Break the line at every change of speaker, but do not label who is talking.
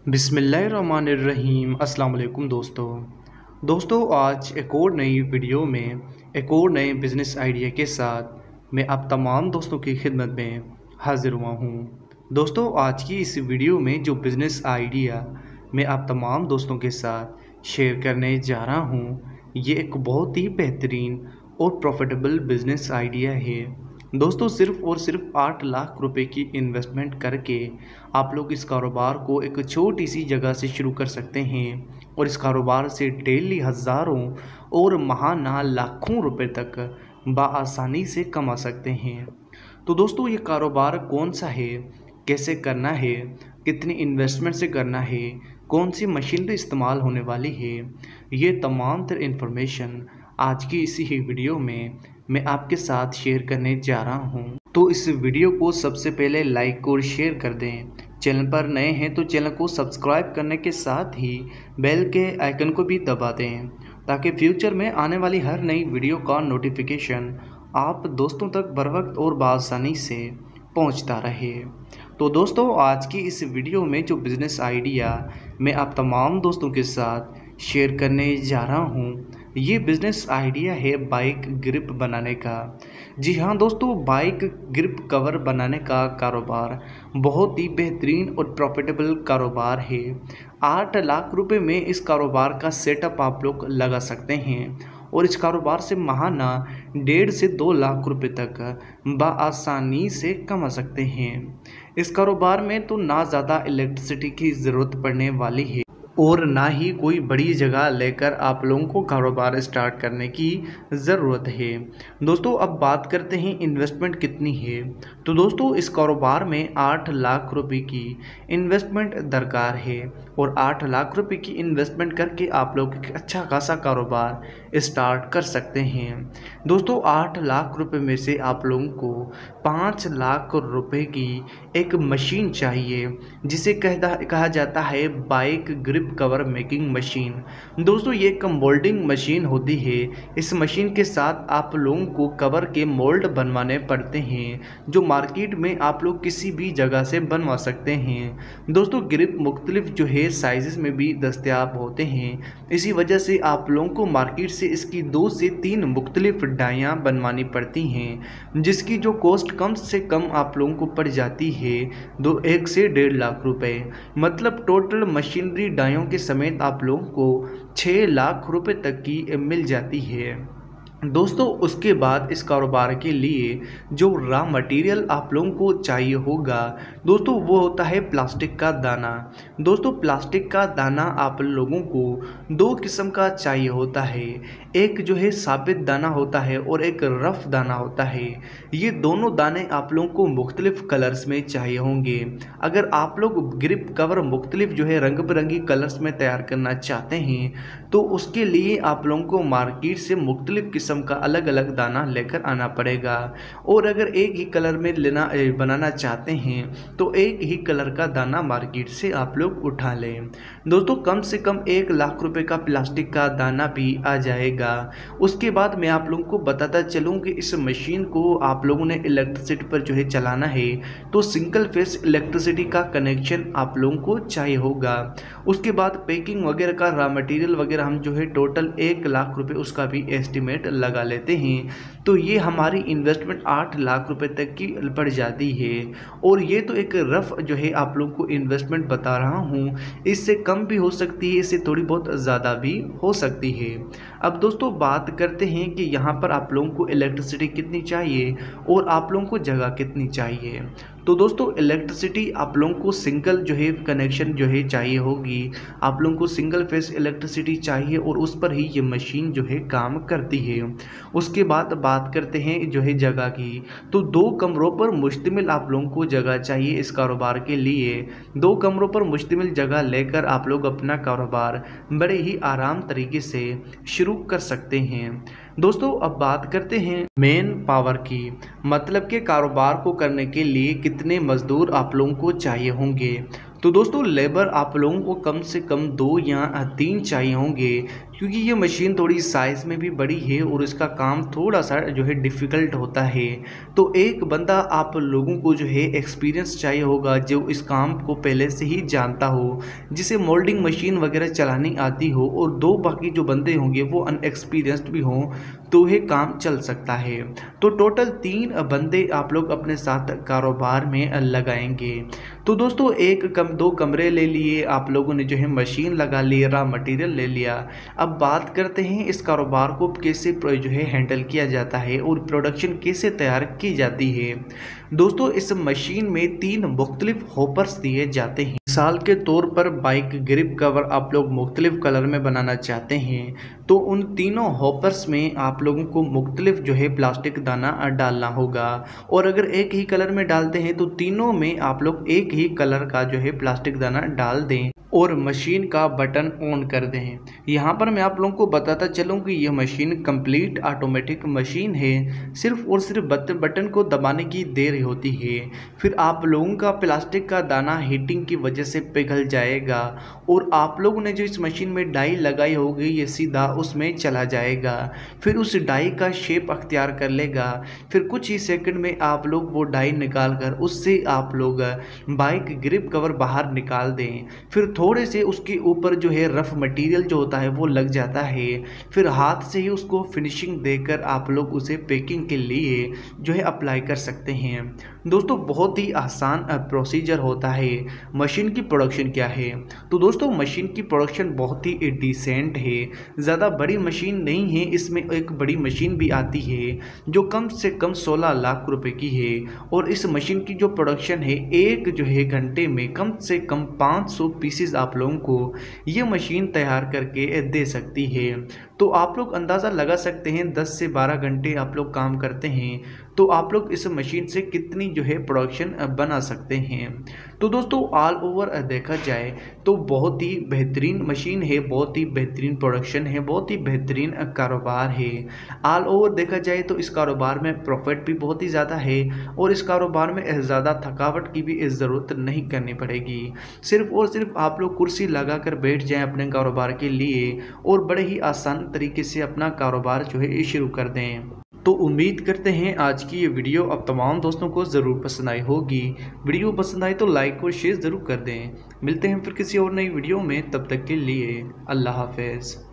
बिस्मिल्लाहिर्रहमानिर्रहीम। अस्सलाम वालेकुम दोस्तों आज एक और नई वीडियो में एक और नए बिज़नेस आइडिया के साथ मैं आप तमाम दोस्तों की खिदमत में हाज़िर हुआ हूँ। दोस्तों आज की इस वीडियो में जो बिज़नेस आइडिया मैं आप तमाम दोस्तों के साथ शेयर करने जा रहा हूँ, ये एक बहुत ही बेहतरीन और प्रॉफिटेबल बिज़नेस आइडिया है। दोस्तों सिर्फ़ और सिर्फ 8 लाख रुपए की इन्वेस्टमेंट करके आप लोग इस कारोबार को एक छोटी सी जगह से शुरू कर सकते हैं और इस कारोबार से डेली हज़ारों और महाना लाखों रुपए तक बआसानी से कमा सकते हैं। तो दोस्तों ये कारोबार कौन सा है, कैसे करना है, कितनी इन्वेस्टमेंट से करना है, कौन सी मशीनरी इस्तेमाल होने वाली है, ये तमाम तर इन्फॉर्मेशन आज की इसी ही वीडियो में मैं आपके साथ शेयर करने जा रहा हूँ। तो इस वीडियो को सबसे पहले लाइक और शेयर कर दें। चैनल पर नए हैं तो चैनल को सब्सक्राइब करने के साथ ही बेल के आइकन को भी दबा दें ताकि फ्यूचर में आने वाली हर नई वीडियो का नोटिफिकेशन आप दोस्तों तक बर वक्त और बआसानी से पहुंचता रहे। तो दोस्तों आज की इस वीडियो में जो बिज़नेस आइडिया मैं आप तमाम दोस्तों के साथ शेयर करने जा रहा हूँ, ये बिज़नेस आइडिया है बाइक ग्रिप बनाने का। जी हाँ दोस्तों, बाइक ग्रिप कवर बनाने का कारोबार बहुत ही बेहतरीन और प्रॉफिटेबल कारोबार है। 8 लाख रुपए में इस कारोबार का सेटअप आप लोग लगा सकते हैं और इस कारोबार से महाना 1.5 से 2 लाख रुपए तक बआसानी से कमा सकते हैं। इस कारोबार में तो ना ज़्यादा इलेक्ट्रिसिटी की ज़रूरत पड़ने वाली है और ना ही कोई बड़ी जगह लेकर आप लोगों को कारोबार स्टार्ट करने की ज़रूरत है। दोस्तों अब बात करते हैं इन्वेस्टमेंट कितनी है। तो दोस्तों इस कारोबार में 8 लाख रुपए की इन्वेस्टमेंट दरकार है और 8 लाख रुपए की इन्वेस्टमेंट करके आप लोग एक अच्छा खासा कारोबार स्टार्ट कर सकते हैं। दोस्तों 8 लाख रुपए में से आप लोगों को 5 लाख रुपए की एक मशीन चाहिए जिसे कहा जाता है bike grip cover making machine. दोस्तों ये एक मोल्डिंग मशीन होती है। इस मशीन के साथ आप लोगों को कवर के मोल्ड बनवाने पड़ते हैं जो मार्केट में आप लोग किसी भी जगह से बनवा सकते हैं। दोस्तों ग्रिप मुख्तलिफ जो है साइजेस में भी दस्तयाब होते हैं, इसी वजह से आप लोगों को मार्केट से इसकी 2 से 3 मुख्तलिफ डाइयाँ बनवानी पड़ती हैं जिसकी जो कॉस्ट कम से कम आप लोगों को पड़ जाती है 1 से 1.5 लाख रुपए। मतलब टोटल मशीनरी डायों के समेत आप लोगों को 6 लाख रुपए तक की मिल जाती है। दोस्तों उसके बाद इस कारोबार के लिए जो रॉ मटेरियल आप लोगों को चाहिए होगा दोस्तों वो होता है प्लास्टिक का दाना। दोस्तों प्लास्टिक का दाना आप लोगों को 2 किस्म का चाहिए होता है, एक जो है साबित दाना होता है और एक रफ दाना होता है। ये दोनों दाने आप लोगों को मुख्तलिफ कलर्स में चाहिए होंगे। अगर आप लोग ग्रिप कवर मुख्तलिफ जो है रंग बिरंगी कलर्स में तैयार करना चाहते हैं तो उसके लिए आप लोगों को मार्केट से मुख्तलिफ किस्म का अलग अलग दाना लेकर आना पड़ेगा और अगर एक ही कलर में बनाना चाहते हैं तो एक ही कलर का दाना मार्केट से आप लोग उठा लें। दोस्तों कम से कम 1 लाख रुपए का प्लास्टिक का दाना भी आ जाएगा। उसके बाद मैं आप लोगों को बताता चलूँ कि इस मशीन को आप लोगों ने इलेक्ट्रिसिटी पर जो है चलाना है तो सिंगल फेस इलेक्ट्रिसिटी का कनेक्शन आप लोगों को चाहिए होगा। उसके बाद पैकिंग वगैरह का रॉ मटेरियल वगैरह हम जो है टोटल 1 लाख रुपए उसका भी एस्टिमेट लगा लेते हैं तो ये हमारी इन्वेस्टमेंट 8 लाख रुपए तक की पड़ जाती है। और ये तो एक रफ जो है आप लोगों को इन्वेस्टमेंट बता रहा हूँ, इससे कम भी हो सकती है, इससे थोड़ी बहुत ज़्यादा भी हो सकती है। अब दोस्तों बात करते हैं कि यहाँ पर आप लोगों को इलेक्ट्रिसिटी कितनी चाहिए और आप लोगों को जगह कितनी चाहिए। तो दोस्तों इलेक्ट्रिसिटी आप लोगों को सिंगल जो है कनेक्शन जो है चाहिए होगी, आप लोगों को सिंगल फेस इलेक्ट्रिसिटी चाहिए और उस पर ही ये मशीन जो है काम करती है। उसके बाद बात करते हैं जो है जगह की, तो 2 कमरों पर मुश्तमिल आप लोगों को जगह चाहिए इस कारोबार के लिए। 2 कमरों पर मुश्तमिल जगह लेकर आप लोग अपना कारोबार बड़े ही आराम तरीके से शुरू कर सकते हैं। दोस्तों अब बात करते हैं मेन पावर की, मतलब के कारोबार को करने के लिए कितने मजदूर आप लोगों को चाहिए होंगे। तो दोस्तों लेबर आप लोगों को कम से कम 2 या 3 चाहिए होंगे, क्योंकि ये मशीन थोड़ी साइज़ में भी बड़ी है और इसका काम थोड़ा सा जो है डिफ़िकल्ट होता है। तो एक बंदा आप लोगों को जो है एक्सपीरियंस चाहिए होगा, जो इस काम को पहले से ही जानता हो, जिसे मोल्डिंग मशीन वगैरह चलानी आती हो, और 2 बाकी जो बंदे होंगे वो अनएक्सपीरियंस्ड भी हों, तो ये काम चल सकता है। तो टोटल 3 बंदे आप लोग अपने साथ कारोबार में लगाएंगे। तो दोस्तों 2 कमरे ले लिए आप लोगों ने, जो है मशीन लगा ली, रॉ मटेरियल ले लिया। अब बात करते हैं इस कारोबार को कैसे जो है हैंडल किया जाता है और प्रोडक्शन कैसे तैयार की जाती है। दोस्तों इस मशीन में 3 मुख्तलिफ हॉपर्स दिए जाते हैं। मिसाल के तौर पर बाइक ग्रिप कवर आप लोग मुख्तलिफ कलर में बनाना चाहते हैं, तो उन तीनों हॉपर्स में आप लोगों को मुख्तलिफ जो है प्लास्टिक दाना डालना होगा। और अगर एक ही कलर में डालते हैं तो तीनों में आप लोग एक ही कलर का जो है प्लास्टिक दाना डाल दें और मशीन का बटन ऑन कर दें। यहाँ पर मैं आप लोगों को बताता चलूँ कि यह मशीन कंप्लीट ऑटोमेटिक मशीन है, सिर्फ और सिर्फ बटन को दबाने की देर होती है। फिर आप लोगों का प्लास्टिक का दाना हीटिंग की वजह से पिघल जाएगा और आप लोगों ने जो इस मशीन में डाई लगाई होगी ये सीधा उसमें चला जाएगा, फिर उस डाई का शेप अख्तियार कर लेगा। फिर कुछ ही सेकंड में आप लोग वो डाई निकाल कर उससे आप लोग बाइक ग्रिप कवर बाहर निकाल दें। फिर थोड़े से उसके ऊपर जो है रफ मटेरियल जो होता है वो लग जाता है, फिर हाथ से ही उसको फिनिशिंग देकर आप लोग उसे पैकिंग के लिए जो है अप्लाई कर सकते हैं। दोस्तों बहुत ही आसान प्रोसीजर होता है। मशीन की प्रोडक्शन क्या है? तो दोस्तों मशीन की प्रोडक्शन बहुत ही डिसेंट है, ज़्यादा बड़ी मशीन नहीं है। इसमें एक बड़ी मशीन भी आती है जो कम से कम 16 लाख रुपए की है, और इस मशीन की जो प्रोडक्शन है एक जो है घंटे में कम से कम 500 पीसेस आप लोगों को ये मशीन तैयार करके दे सकती है। तो आप लोग अंदाज़ा लगा सकते हैं 10 से 12 घंटे आप लोग काम करते हैं तो आप लोग इस मशीन से कितनी जो है प्रोडक्शन बना सकते हैं। तो दोस्तों ऑल ओवर देखा जाए तो बहुत ही बेहतरीन मशीन है, बहुत ही बेहतरीन प्रोडक्शन है, बहुत ही बेहतरीन कारोबार है। ऑल ओवर देखा जाए तो इस कारोबार में प्रॉफिट भी बहुत ही ज़्यादा है और इस कारोबार में ज़्यादा थकावट की भी ज़रूरत नहीं करनी पड़ेगी। सिर्फ और सिर्फ आप लोग कुर्सी लगा कर बैठ जाएं अपने कारोबार के लिए और बड़े ही आसान तरीके से अपना कारोबार जो है शुरू कर दें। तो उम्मीद करते हैं आज की ये वीडियो अब तमाम दोस्तों को ज़रूर पसंद आई होगी। वीडियो पसंद आए तो लाइक और शेयर ज़रूर कर दें। मिलते हैं फिर किसी और नई वीडियो में, तब तक के लिए अल्लाह हाफ़िज़।